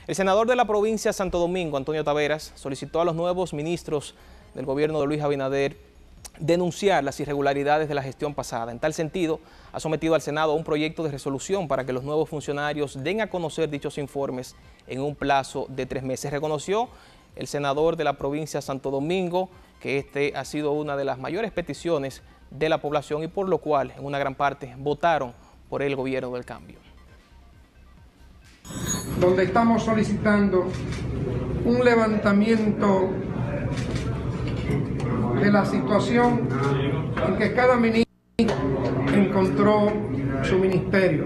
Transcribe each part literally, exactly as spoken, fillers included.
El senador de la provincia de Santo Domingo, Antonio Taveras, solicitó a los nuevos ministros del gobierno de Luis Abinader denunciar las irregularidades de la gestión pasada. En tal sentido, ha sometido al Senado un proyecto de resolución para que los nuevos funcionarios den a conocer dichos informes en un plazo de tres meses. Reconoció el senador de la provincia de Santo Domingo que este ha sido una de las mayores peticiones de la población y por lo cual, en una gran parte, votaron por el gobierno del cambio. Donde estamos solicitando un levantamiento de la situación en que cada ministro encontró su ministerio.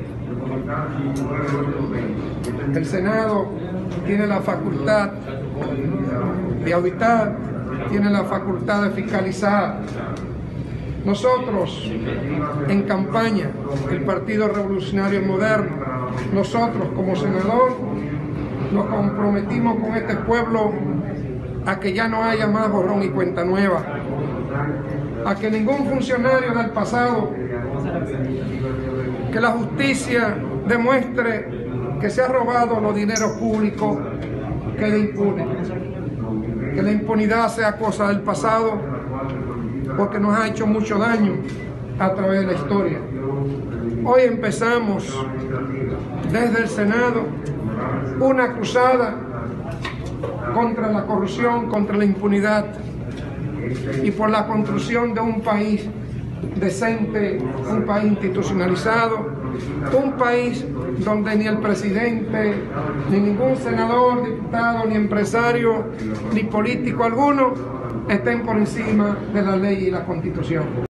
El Senado tiene la facultad de auditar, tiene la facultad de fiscalizar. Nosotros, en campaña, el Partido Revolucionario Moderno, nosotros como senador, nos comprometimos con este pueblo a que ya no haya más borrón y cuenta nueva, a que ningún funcionario del pasado, que la justicia demuestre que se ha robado los dineros públicos, quede impune, que la impunidad sea cosa del pasado, porque nos ha hecho mucho daño a través de la historia. Hoy empezamos desde el Senado una cruzada contra la corrupción, contra la impunidad y por la construcción de un país decente, un país institucionalizado, un país donde ni el presidente, ni ningún senador, diputado, ni empresario, ni político alguno estén por encima de la ley y la Constitución.